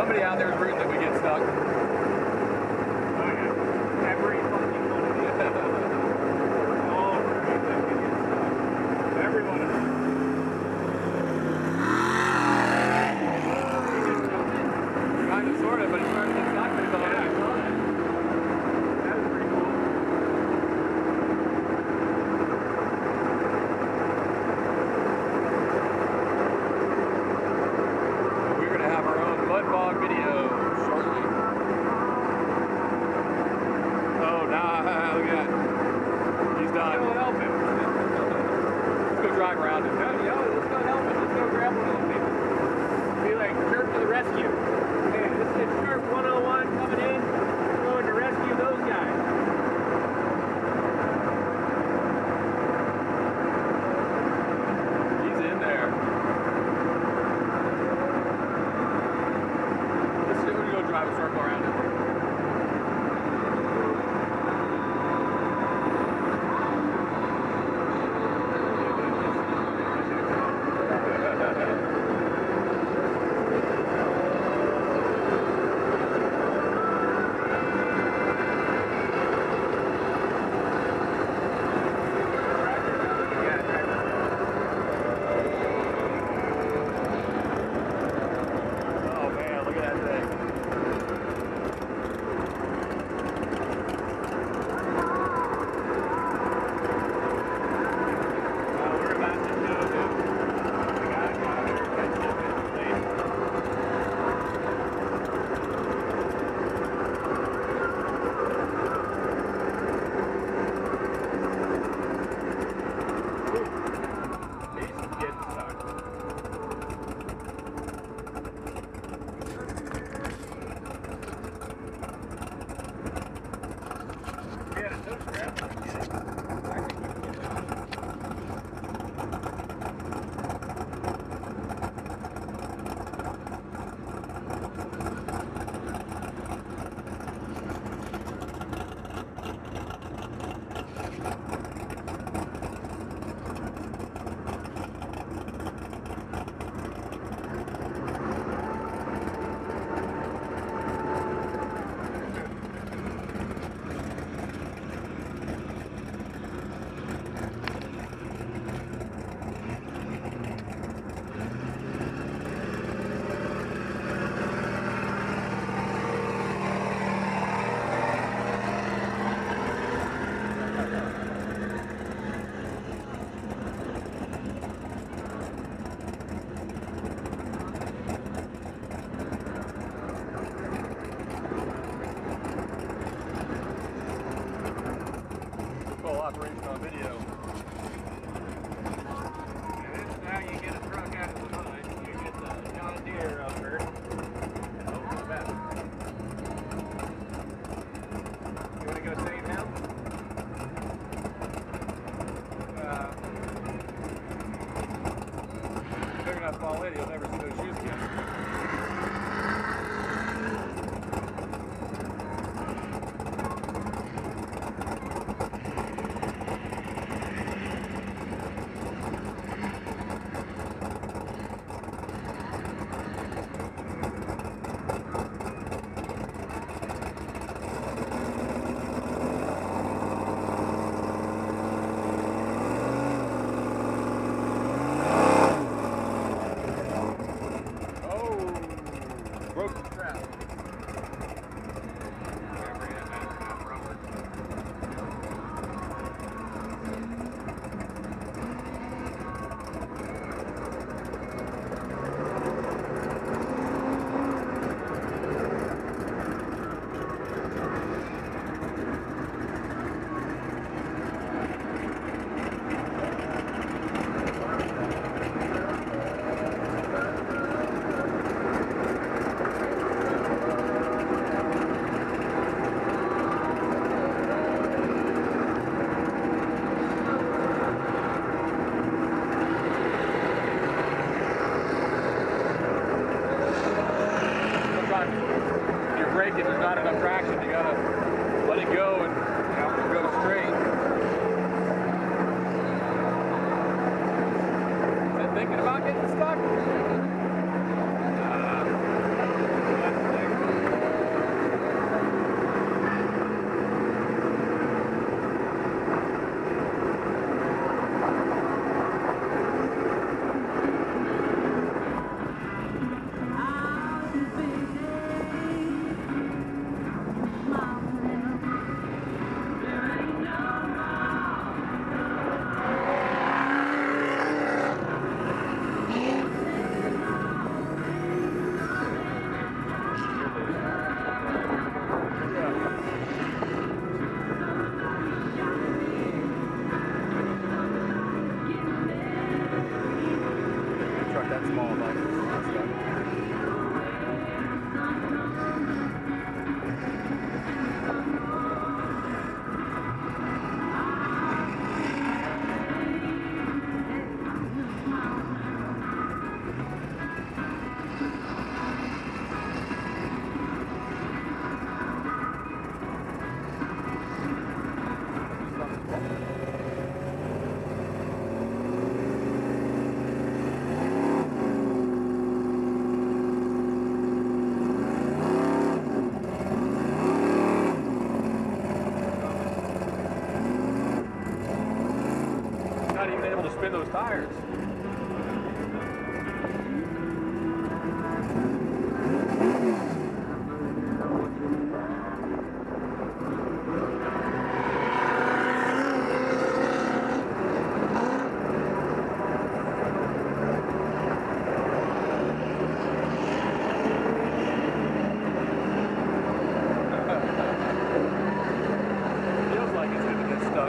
Somebody out there is rooting that we get stuck. Oh yeah. Every fucking one of these. All rooting that we get stuck. Every one of them. Kind of, sort of, but it's starting to suck. Yeah, I saw that. That was pretty cool. We're going to have our own mud bog video shortly. Oh, nah, look at that. He's done. Let's go help him. Let's go drive around him. Let's go help him. Let's go grab one of those people. Be like, Sherp to the rescue. Hey, this is Sherp 101 coming in. We're going to rescue those guys. He's in there. Let's see, we're going to go drive a circle around him. Operation on video. This is how you get a truck out of the mud. You get the John Deere over and hope for the best. You want to go save him? They're going to fall in. You'll never see those shoes again. spin those tires. Feels like it's going to get stuck.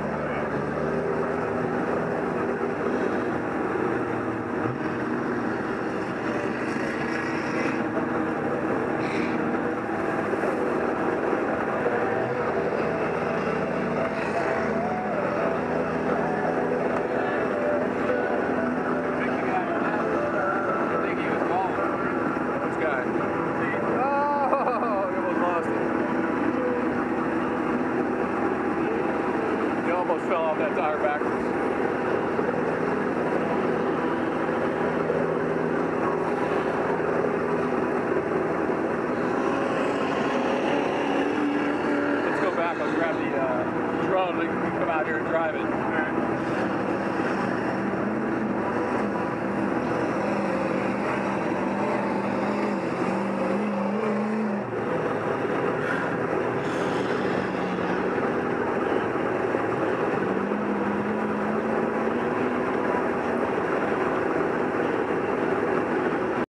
Almost fell off that tire backwards. Let's go back. I'll grab the drone and we can come out here and drive it.